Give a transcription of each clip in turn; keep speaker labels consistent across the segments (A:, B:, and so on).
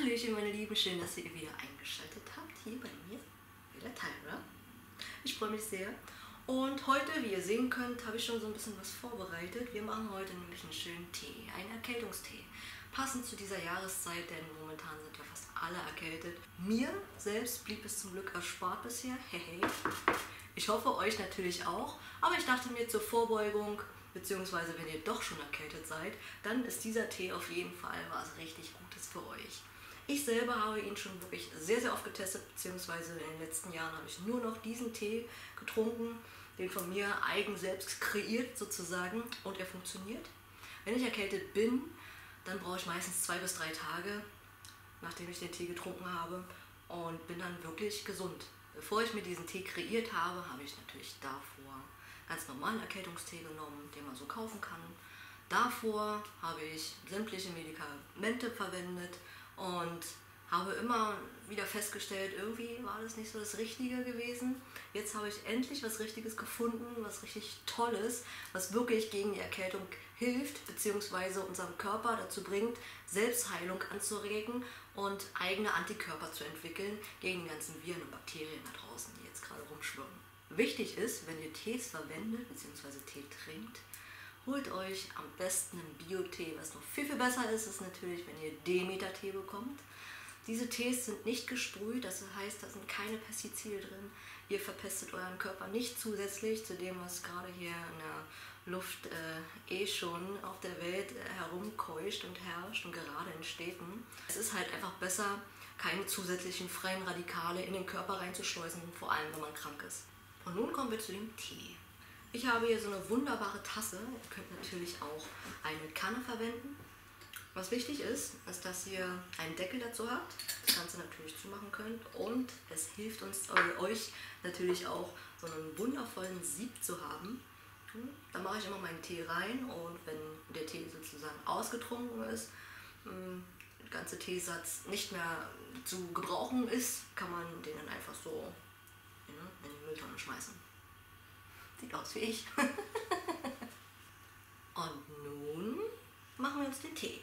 A: Hallöchen meine Lieben, schön, dass ihr wieder eingeschaltet habt, hier bei mir, bei der Tyra. Ich freue mich sehr. Und heute, wie ihr sehen könnt, habe ich schon so ein bisschen was vorbereitet. Wir machen heute nämlich einen schönen Tee, einen Erkältungstee. Passend zu dieser Jahreszeit, denn momentan sind ja fast alle erkältet. Mir selbst blieb es zum Glück erspart bisher. Hey. Ich hoffe, euch natürlich auch. Aber ich dachte mir zur Vorbeugung, beziehungsweise wenn ihr doch schon erkältet seid, dann ist dieser Tee auf jeden Fall was richtig Gutes für euch. Ich selber habe ihn schon wirklich sehr, sehr oft getestet, beziehungsweise in den letzten Jahren habe ich nur noch diesen Tee getrunken, den von mir eigen selbst kreiert sozusagen, und er funktioniert. Wenn ich erkältet bin, dann brauche ich meistens 2 bis 3 Tage, nachdem ich den Tee getrunken habe, und bin dann wirklich gesund. Bevor ich mir diesen Tee kreiert habe, habe ich natürlich davor ganz normalen Erkältungstee genommen, den man so kaufen kann. Davor habe ich sämtliche Medikamente verwendet und habe immer wieder festgestellt, irgendwie war das nicht so das Richtige gewesen. Jetzt habe ich endlich was Richtiges gefunden, was richtig Tolles, was wirklich gegen die Erkältung hilft, beziehungsweise unseren Körper dazu bringt, Selbstheilung anzuregen und eigene Antikörper zu entwickeln gegen die ganzen Viren und Bakterien da draußen, die jetzt gerade rumschwirren. Wichtig ist, wenn ihr Tees verwendet, beziehungsweise Tee trinkt, holt euch am besten einen Bio-Tee. Was noch viel, viel besser ist, ist natürlich, wenn ihr Demeter-Tee bekommt. Diese Tees sind nicht gesprüht, das heißt, da sind keine Pestizide drin. Ihr verpestet euren Körper nicht zusätzlich zu dem, was gerade hier in der Luft schon auf der Welt herumkeuscht und herrscht und gerade in Städten. Es ist halt einfach besser, keine zusätzlichen freien Radikale in den Körper reinzuschleusen, vor allem wenn man krank ist. Und nun kommen wir zu dem Tee. Ich habe hier so eine wunderbare Tasse. Ihr könnt natürlich auch eine Kanne verwenden. Was wichtig ist, ist, dass ihr einen Deckel dazu habt, das Ganze natürlich zumachen könnt, und es hilft uns, euch natürlich auch so einen wundervollen Sieb zu haben. Da mache ich immer meinen Tee rein, und wenn der Tee sozusagen ausgetrunken ist, der ganze Teesatz nicht mehr zu gebrauchen ist, kann man den dann einfach so in die Mülltonne schmeißen. Sieht aus wie ich. Und nun machen wir uns den Tee.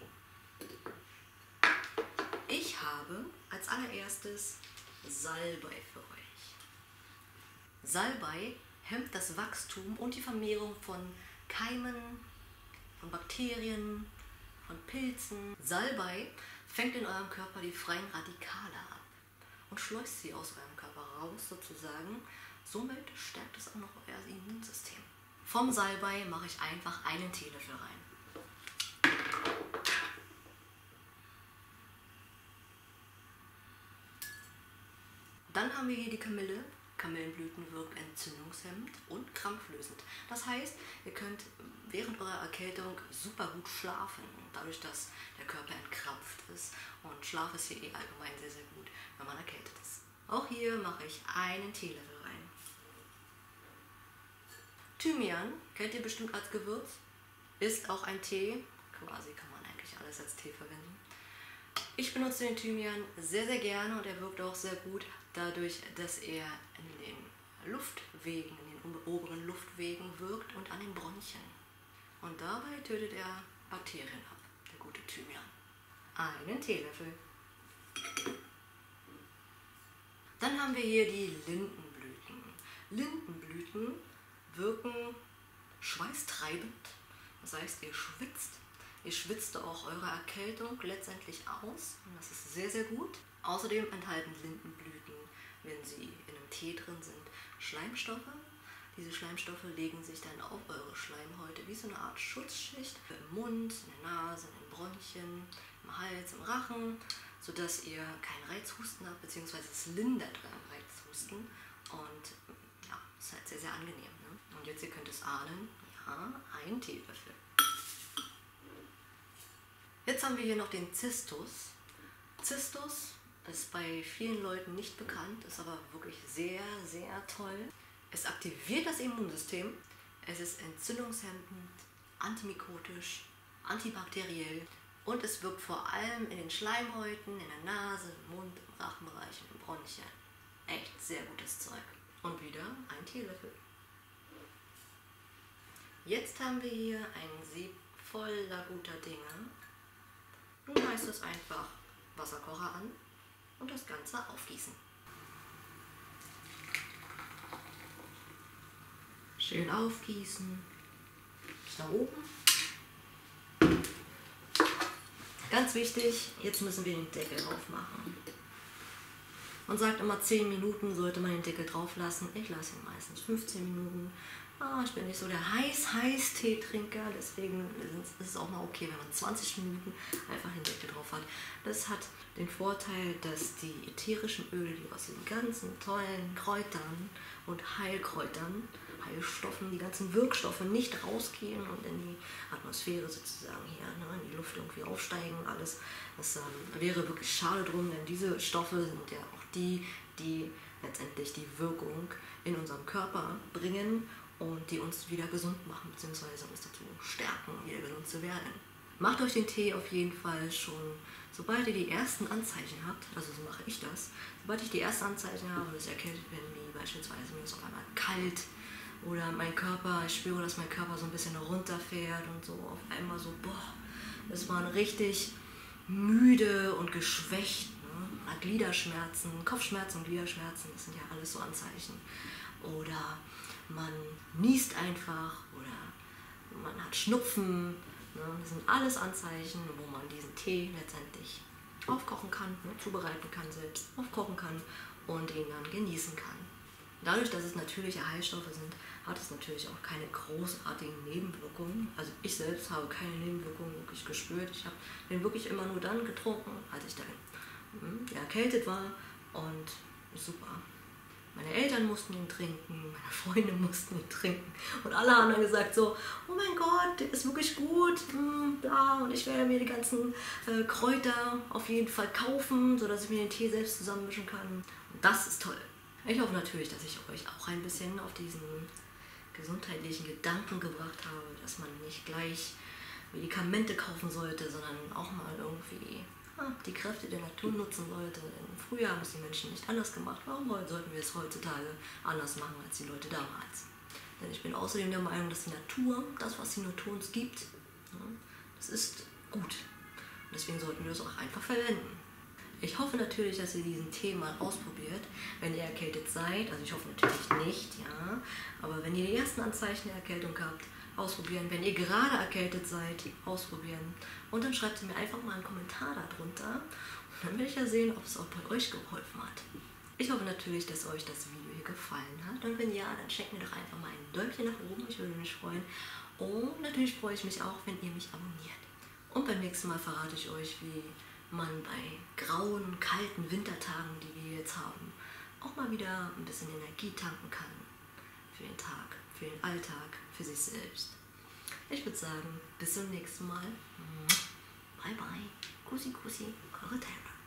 A: Ich habe als allererstes Salbei für euch. Salbei hemmt das Wachstum und die Vermehrung von Keimen, von Bakterien, von Pilzen. Salbei fängt in eurem Körper die freien Radikale ab und schleust sie aus eurem Körper raus sozusagen. Somit stärkt es auch noch euer Immunsystem. Vom Salbei mache ich einfach einen Teelöffel rein. Dann haben wir hier die Kamille. Kamillenblüten wirkt entzündungshemmend und krampflösend. Das heißt, ihr könnt während eurer Erkältung super gut schlafen, dadurch, dass der Körper entkrampft ist. Und Schlaf ist hier allgemein sehr, sehr gut, wenn man erkältet ist. Auch hier mache ich einen Teelöffel rein. Thymian kennt ihr bestimmt als Gewürz. Ist auch ein Tee. Quasi kann man eigentlich alles als Tee verwenden. Ich benutze den Thymian sehr, sehr gerne, und er wirkt auch sehr gut dadurch, dass er in den Luftwegen, in den oberen Luftwegen wirkt und an den Bronchien. Und dabei tötet er Bakterien ab, der gute Thymian. Einen Teelöffel. Dann haben wir hier die Lindenblüten. Lindenblüten wirken schweißtreibend, das heißt, ihr schwitzt. Ihr schwitzt auch eure Erkältung letztendlich aus, und das ist sehr, sehr gut. Außerdem enthalten Lindenblüten, wenn sie in einem Tee drin sind, Schleimstoffe. Diese Schleimstoffe legen sich dann auf eure Schleimhäute wie so eine Art Schutzschicht im Mund, in der Nase, in den Bronchien, im Hals, im Rachen, sodass ihr keinen Reizhusten habt, beziehungsweise es lindert euren Reizhusten, und ja, ist halt sehr, sehr angenehm. Ne? Und jetzt, ihr könnt es ahnen, ja, ein Teelöffel. Jetzt haben wir hier noch den Zistus. Zistus ist bei vielen Leuten nicht bekannt, ist aber wirklich sehr, sehr toll. Es aktiviert das Immunsystem, es ist entzündungshemmend, antimikotisch, antibakteriell, und es wirkt vor allem in den Schleimhäuten, in der Nase, im Mund, im Rachenbereich und im Bronchien. Echt sehr gutes Zeug. Und wieder ein Teelöffel. Jetzt haben wir hier einen Sieb voller guter Dinge. Nun heißt es einfach Wasserkocher und das Ganze aufgießen. Schön aufgießen. Da oben. Ganz wichtig, jetzt müssen wir den Deckel drauf machen. Man sagt immer 10 Minuten sollte man den Deckel drauf lassen. Ich lasse ihn meistens 15 Minuten. Ich bin nicht so der Heiß-Teetrinker, deswegen ist es auch mal okay, wenn man 20 Minuten einfach den Deckel drauf hat. Das hat den Vorteil, dass die ätherischen Öle, die aus den ganzen tollen Kräutern und Heilkräutern, Heilstoffen, die ganzen Wirkstoffe nicht rausgehen und in die Atmosphäre sozusagen hier, in die Luft irgendwie aufsteigen und alles. Das wäre wirklich schade drum, denn diese Stoffe sind ja auch die letztendlich die Wirkung in unserem Körper bringen und die uns wieder gesund machen, beziehungsweise uns dazu stärken, wieder gesund zu werden. Macht euch den Tee auf jeden Fall schon, sobald ihr die ersten Anzeichen habt, also so mache ich das, sobald ich die ersten Anzeichen habe, dass ich erkältet bin, wie beispielsweise mir ist auf einmal kalt oder ich spüre, dass mein Körper so ein bisschen runterfährt und so auf einmal so, ist man richtig müde und geschwächt, ne? Gliederschmerzen, Kopfschmerzen und Gliederschmerzen, das sind ja alles so Anzeichen. Oder man niest einfach oder man hat Schnupfen. Ne? Das sind alles Anzeichen, wo man diesen Tee letztendlich aufkochen kann, zubereiten kann selbst, aufkochen kann und ihn dann genießen kann. Dadurch, dass es natürliche Heilstoffe sind, hat es natürlich auch keine großartigen Nebenwirkungen. Also ich selbst habe keine Nebenwirkungen wirklich gespürt. Ich habe den wirklich immer nur dann getrunken, als ich dann erkältet war und super. Meine Eltern mussten ihn trinken, meine Freunde mussten ihn trinken und alle haben dann gesagt so, oh mein Gott, der ist wirklich gut, bla, und ich werde mir die ganzen Kräuter auf jeden Fall kaufen, sodass ich mir den Tee selbst zusammenmischen kann. Und das ist toll. Ich hoffe natürlich, dass ich euch auch ein bisschen auf diesen gesundheitlichen Gedanken gebracht habe, dass man nicht gleich Medikamente kaufen sollte, sondern auch mal irgendwie die Kräfte der Natur nutzen sollte. Denn früher haben es die Menschen nicht anders gemacht. Warum sollten wir es heutzutage anders machen als die Leute damals? Denn ich bin außerdem der Meinung, dass die Natur, das was die Natur uns gibt, das ist gut. Und deswegen sollten wir es auch einfach verwenden. Ich hoffe natürlich, dass ihr diesen Tee mal ausprobiert, wenn ihr erkältet seid. Also ich hoffe natürlich nicht, ja. Aber wenn ihr die ersten Anzeichen der Erkältung habt, ausprobieren. Wenn ihr gerade erkältet seid, ausprobieren. Und dann schreibt ihr mir einfach mal einen Kommentar darunter. Und dann will ich ja sehen, ob es auch bei euch geholfen hat. Ich hoffe natürlich, dass euch das Video hier gefallen hat. Und wenn ja, dann schenkt mir doch einfach mal ein Däumchen nach oben. Ich würde mich freuen. Und natürlich freue ich mich auch, wenn ihr mich abonniert. Und beim nächsten Mal verrate ich euch, wie man bei grauen, kalten Wintertagen, die wir jetzt haben, auch mal wieder ein bisschen Energie tanken kann. Für den Tag, für den Alltag, für sich selbst. Ich würde sagen, bis zum nächsten Mal. Bye bye. Kussi, kussi, eure Tara.